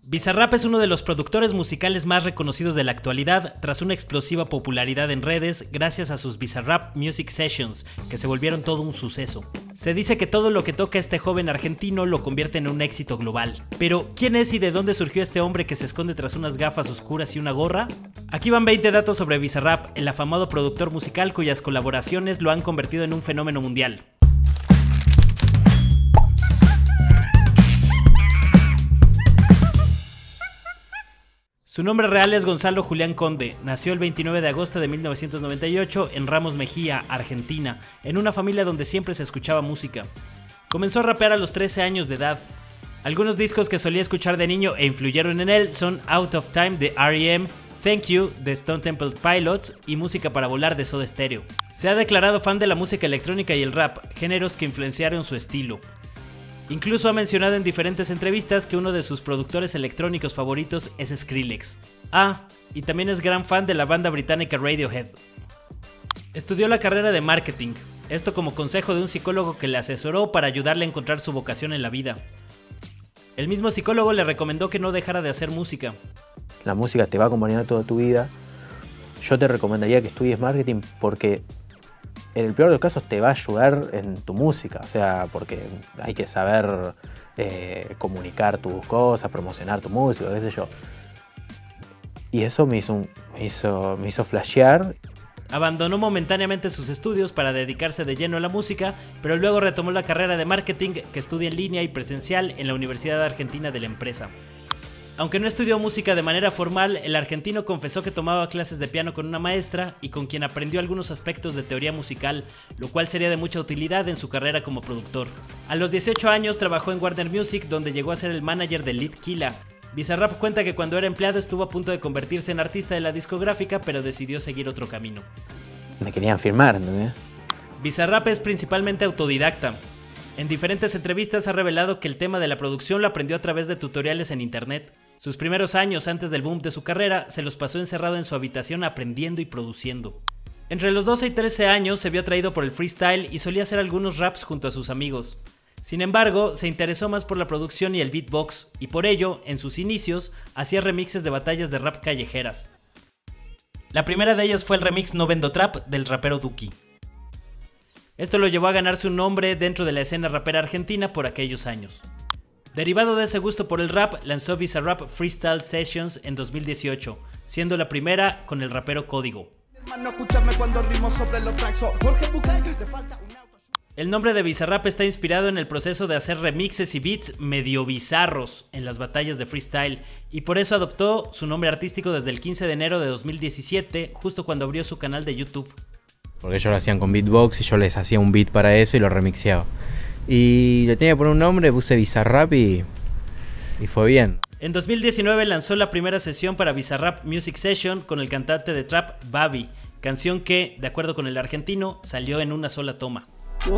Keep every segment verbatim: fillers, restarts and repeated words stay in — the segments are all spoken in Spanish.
Bizarrap es uno de los productores musicales más reconocidos de la actualidad tras una explosiva popularidad en redes gracias a sus Bizarrap Music Sessions, que se volvieron todo un suceso. Se dice que todo lo que toca este joven argentino lo convierte en un éxito global. Pero, ¿quién es y de dónde surgió este hombre que se esconde tras unas gafas oscuras y una gorra? Aquí van veinte datos sobre Bizarrap, el afamado productor musical cuyas colaboraciones lo han convertido en un fenómeno mundial. Su nombre real es Gonzalo Julián Conde. Nació el veintinueve de agosto de mil novecientos noventa y ocho en Ramos Mejía, Argentina, en una familia donde siempre se escuchaba música. Comenzó a rapear a los trece años de edad. Algunos discos que solía escuchar de niño e influyeron en él son Out of Time de R E M, Thank You de Stone Temple Pilots y Música para Volar de Soda Stereo. Se ha declarado fan de la música electrónica y el rap, géneros que influenciaron su estilo. Incluso ha mencionado en diferentes entrevistas que uno de sus productores electrónicos favoritos es Skrillex. Ah, y también es gran fan de la banda británica Radiohead. Estudió la carrera de marketing, esto como consejo de un psicólogo que le asesoró para ayudarle a encontrar su vocación en la vida. El mismo psicólogo le recomendó que no dejara de hacer música. La música te va a acompañar toda tu vida. Yo te recomendaría que estudies marketing porque en el peor de los casos te va a ayudar en tu música, o sea, porque hay que saber eh, comunicar tus cosas, promocionar tu música, qué sé yo. Y eso me hizo, un, me hizo, me hizo flashear. Abandonó momentáneamente sus estudios para dedicarse de lleno a la música, pero luego retomó la carrera de marketing que estudia en línea y presencial en la Universidad Argentina de la Empresa. Aunque no estudió música de manera formal, el argentino confesó que tomaba clases de piano con una maestra y con quien aprendió algunos aspectos de teoría musical, lo cual sería de mucha utilidad en su carrera como productor. A los dieciocho años trabajó en Warner Music, donde llegó a ser el manager de Litkila. Bizarrap cuenta que cuando era empleado estuvo a punto de convertirse en artista de la discográfica, pero decidió seguir otro camino. Me querían firmar, ¿entendés? Bizarrap es principalmente autodidacta. En diferentes entrevistas ha revelado que el tema de la producción lo aprendió a través de tutoriales en internet. Sus primeros años antes del boom de su carrera se los pasó encerrado en su habitación aprendiendo y produciendo. Entre los doce y trece años se vio atraído por el freestyle y solía hacer algunos raps junto a sus amigos. Sin embargo, se interesó más por la producción y el beatbox, y por ello, en sus inicios, hacía remixes de batallas de rap callejeras. La primera de ellas fue el remix No Vendo Trap del rapero Duki. Esto lo llevó a ganarse un nombre dentro de la escena rapera argentina por aquellos años. Derivado de ese gusto por el rap, lanzó Bizarrap Freestyle Sessions en dos mil dieciocho, siendo la primera con el rapero Código. El nombre de Bizarrap está inspirado en el proceso de hacer remixes y beats medio bizarros en las batallas de freestyle, y por eso adoptó su nombre artístico desde el quince de enero de dos mil diecisiete, justo cuando abrió su canal de YouTube. Porque ellos lo hacían con beatbox y yo les hacía un beat para eso y lo remixeaba. Y le tenía que poner un nombre, puse Bizarrap y, y fue bien. En dos mil diecinueve lanzó la primera sesión para Bizarrap Music Session con el cantante de trap Babi, canción que, de acuerdo con el argentino, salió en una sola toma.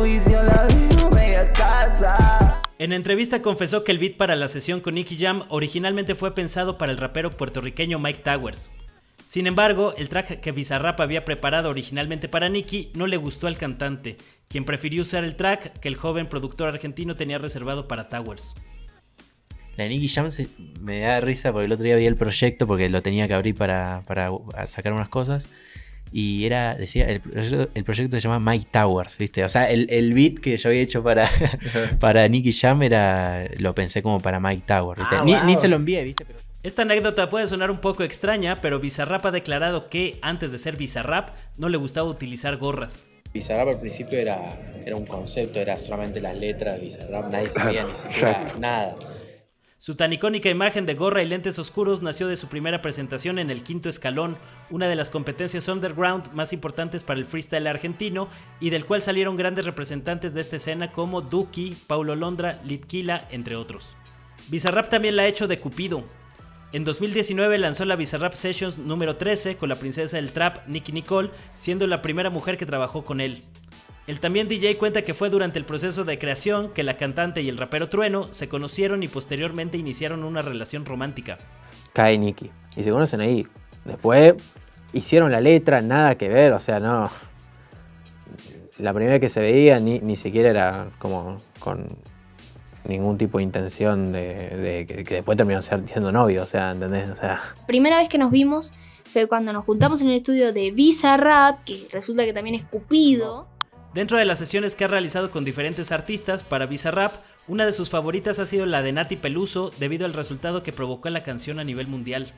En entrevista confesó que el beat para la sesión con Nicky Jam originalmente fue pensado para el rapero puertorriqueño Mike Towers. Sin embargo, el track que Bizarrap había preparado originalmente para Nicky no le gustó al cantante, quien prefirió usar el track que el joven productor argentino tenía reservado para Towers. La de Nicky Jam se, me da risa porque el otro día vi el proyecto porque lo tenía que abrir para, para sacar unas cosas. Y era, decía, el proyecto, el proyecto se llama Mike Towers, ¿viste? O sea, el, el beat que yo había hecho para, para Nicky Jam era, lo pensé como para Mike Towers, ¿viste? Ah, ni, wow. ni se lo envié, ¿viste? Pero... Esta anécdota puede sonar un poco extraña, pero Bizarrap ha declarado que, antes de ser Bizarrap, no le gustaba utilizar gorras. Bizarrap al principio era, era un concepto, era solamente las letras de Bizarrap, nadie sabía ni siquiera nada. Su tan icónica imagen de gorra y lentes oscuros nació de su primera presentación en el Quinto Escalón, una de las competencias underground más importantes para el freestyle argentino y del cual salieron grandes representantes de esta escena como Duki, Paulo Londra, Litkila, entre otros. Bizarrap también la ha hecho de Cupido. En dos mil diecinueve lanzó la Bizarrap Sessions número trece con la princesa del trap Nicki Nicole, siendo la primera mujer que trabajó con él. El también D J cuenta que fue durante el proceso de creación que la cantante y el rapero Trueno se conocieron y posteriormente iniciaron una relación romántica. Cae Nicki y se conocen ahí. Después hicieron la letra, nada que ver, o sea, no. La primera vez que se veía ni, ni siquiera era como con ningún tipo de intención de, de que, que después terminó ser, siendo novio, o sea, ¿entendés? O sea, Primera vez que nos vimos fue cuando nos juntamos en el estudio de Bizarrap, que resulta que también es Cupido. Dentro de las sesiones que ha realizado con diferentes artistas para Bizarrap, una de sus favoritas ha sido la de Nati Peluso debido al resultado que provocó la canción a nivel mundial.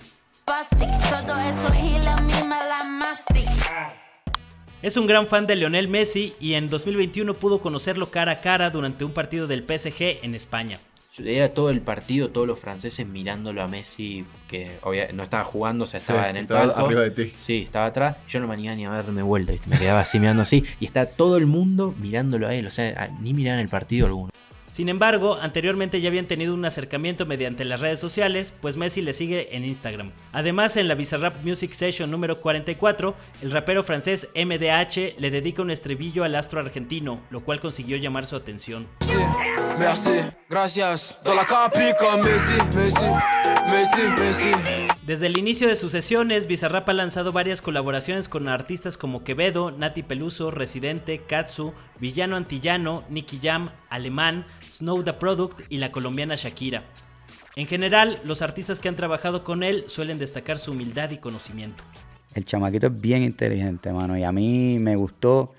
Es un gran fan de Lionel Messi y en dos mil veintiuno pudo conocerlo cara a cara durante un partido del P S G en España. Era todo el partido, todos los franceses mirándolo a Messi, que obviamente no estaba jugando, o sea, estaba Sí, en el estaba palco. arriba de ti. Sí, estaba atrás. Yo no me animaba ni a darme vuelta, ¿viste? Me quedaba así mirando así. Y está todo el mundo mirándolo a él, o sea, ni miraban el partido alguno. Sin embargo, anteriormente ya habían tenido un acercamiento mediante las redes sociales, pues Messi le sigue en Instagram. Además, en la Bizarrap Music Session número cuarenta y cuatro, el rapero francés M D H le dedica un estribillo al astro argentino, lo cual consiguió llamar su atención. Sí, merci, gracias. De la capica, Messi, Messi, Messi, Messi. Desde el inicio de sus sesiones, Bizarrap ha lanzado varias colaboraciones con artistas como Quevedo, Nati Peluso, Residente, Katsu, Villano Antillano, Nicky Jam, Alemán, Snow the Product y la colombiana Shakira. En general, los artistas que han trabajado con él suelen destacar su humildad y conocimiento. El chamaquito es bien inteligente, mano, y a mí me gustó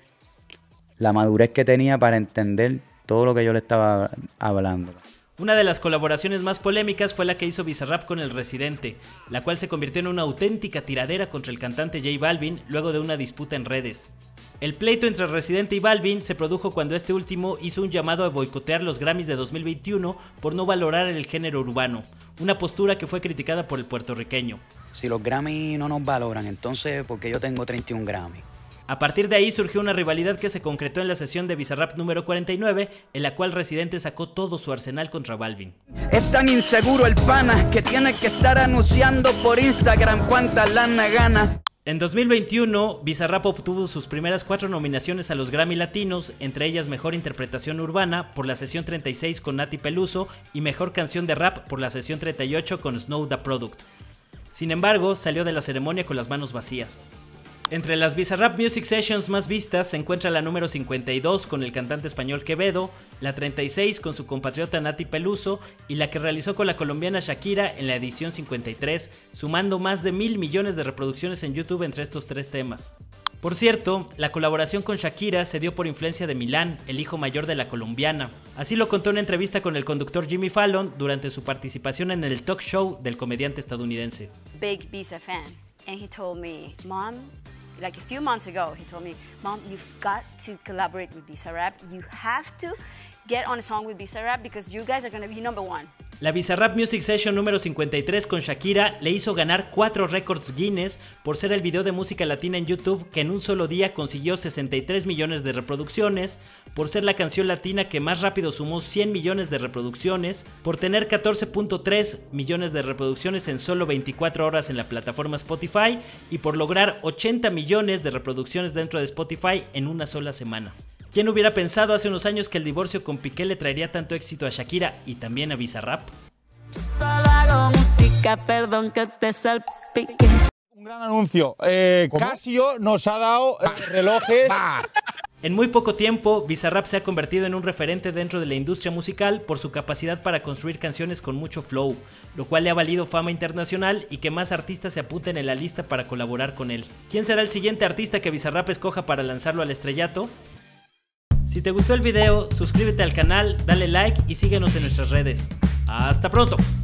la madurez que tenía para entender todo lo que yo le estaba hablando. Una de las colaboraciones más polémicas fue la que hizo Bizarrap con el Residente, la cual se convirtió en una auténtica tiradera contra el cantante J Balvin luego de una disputa en redes. El pleito entre Residente y Balvin se produjo cuando este último hizo un llamado a boicotear los Grammys de dos mil veintiuno por no valorar el género urbano, una postura que fue criticada por el puertorriqueño. Si los Grammy no nos valoran, entonces ¿por qué yo tengo treinta y un Grammy? A partir de ahí surgió una rivalidad que se concretó en la sesión de Bizarrap número cuarenta y nueve, en la cual Residente sacó todo su arsenal contra Balvin. Es tan inseguro el pana que tiene que estar anunciando por Instagram cuánta lana gana. En dos mil veintiuno, Bizarrap obtuvo sus primeras cuatro nominaciones a los Grammy Latinos, entre ellas Mejor Interpretación Urbana por la sesión treinta y seis con Nati Peluso y Mejor Canción de Rap por la sesión treinta y ocho con Snow the Product. Sin embargo, salió de la ceremonia con las manos vacías. Entre las Bizarrap Music Sessions más vistas se encuentra la número cincuenta y dos con el cantante español Quevedo, la treinta y seis con su compatriota Nati Peluso y la que realizó con la colombiana Shakira en la edición cincuenta y tres, sumando más de mil millones de reproducciones en YouTube entre estos tres temas. Por cierto, la colaboración con Shakira se dio por influencia de Milán, el hijo mayor de la colombiana. Así lo contó en una entrevista con el conductor Jimmy Fallon durante su participación en el talk show del comediante estadounidense. Big Visa fan, and he told me, Mom, like a few months ago, he told me, Mom, you've got to collaborate with Bizarrap. You have to get on a song with Bizarrap because you guys are going to be number one. La Bizarrap Music Session número cincuenta y tres con Shakira le hizo ganar cuatro récords Guinness por ser el video de música latina en YouTube que en un solo día consiguió sesenta y tres millones de reproducciones, por ser la canción latina que más rápido sumó cien millones de reproducciones, por tener catorce punto tres millones de reproducciones en solo veinticuatro horas en la plataforma Spotify y por lograr ochenta millones de reproducciones dentro de Spotify en una sola semana. ¿Quién hubiera pensado hace unos años que el divorcio con Piqué le traería tanto éxito a Shakira y también a Bizarrap? Solo hago música, perdón que te salpique. Un gran anuncio. Eh, Casio nos ha dado eh, relojes. En muy poco tiempo, Bizarrap se ha convertido en un referente dentro de la industria musical por su capacidad para construir canciones con mucho flow, lo cual le ha valido fama internacional y que más artistas se apunten en la lista para colaborar con él. ¿Quién será el siguiente artista que Bizarrap escoja para lanzarlo al estrellato? Si te gustó el video, suscríbete al canal, dale like y síguenos en nuestras redes. ¡Hasta pronto!